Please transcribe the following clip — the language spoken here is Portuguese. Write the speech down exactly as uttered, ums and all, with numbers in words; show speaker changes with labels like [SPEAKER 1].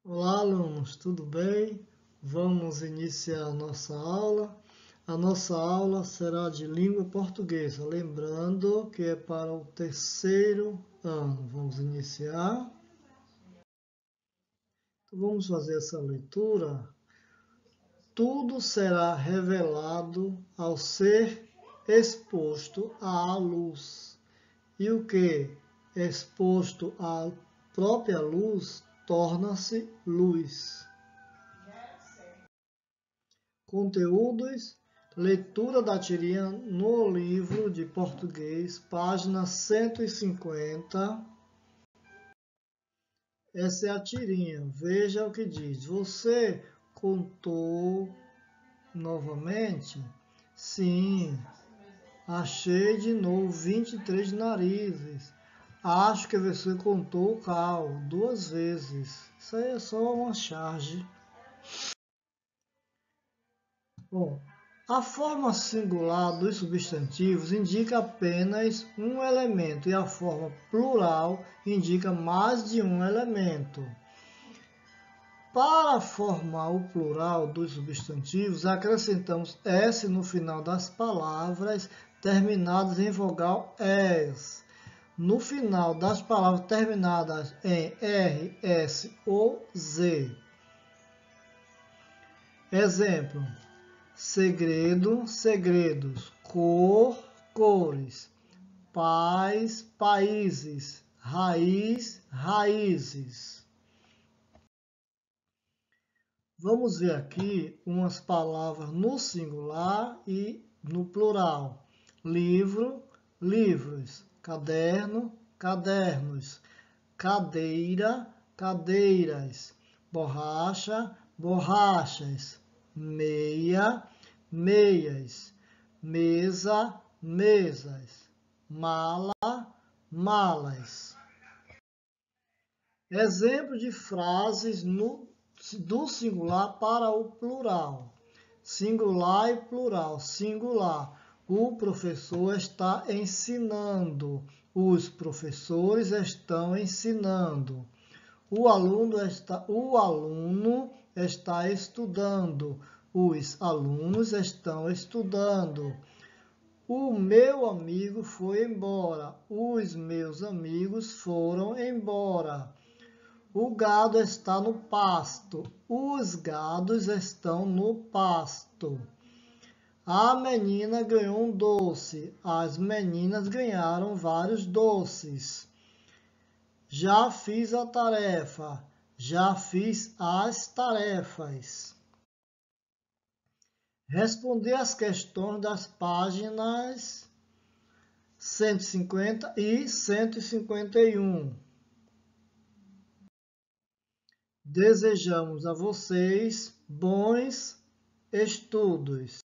[SPEAKER 1] Olá, alunos, tudo bem? Vamos iniciar a nossa aula. A nossa aula será de língua portuguesa, lembrando que é para o terceiro ano. Vamos iniciar. Então, vamos fazer essa leitura. Tudo será revelado ao ser exposto à luz. E o que é exposto à própria luz torna-se luz. Conteúdos: leitura da tirinha no livro de português, página cento e cinquenta. Essa é a tirinha. Veja o que diz. Você contou novamente? Sim. Achei de novo vinte e três narizes. Acho que você contou o cal duas vezes. Isso aí é só uma charge. Bom, a forma singular dos substantivos indica apenas um elemento e a forma plural indica mais de um elemento. Para formar o plural dos substantivos, acrescentamos S no final das palavras terminadas em vogal S. No final das palavras terminadas em R, S ou Z. Exemplo: segredo, segredos, cor, cores, pais, países, raiz, raízes. Vamos ver aqui umas palavras no singular e no plural. Livro, livros, caderno, cadernos, cadeira, cadeiras, borracha, borrachas, meia, meias, mesa, mesas, mala, malas. Exemplo de frases no, do singular para o plural. Singular e plural. Singular. O professor está ensinando. Os professores estão ensinando. O aluno está, o aluno está estudando. Os alunos estão estudando. O meu amigo foi embora. Os meus amigos foram embora. O gado está no pasto. Os gados estão no pasto. A menina ganhou um doce. As meninas ganharam vários doces. Já fiz a tarefa. Já fiz as tarefas. Responder as questões das páginas cento e cinquenta e cento e cinquenta e um. Desejamos a vocês bons estudos.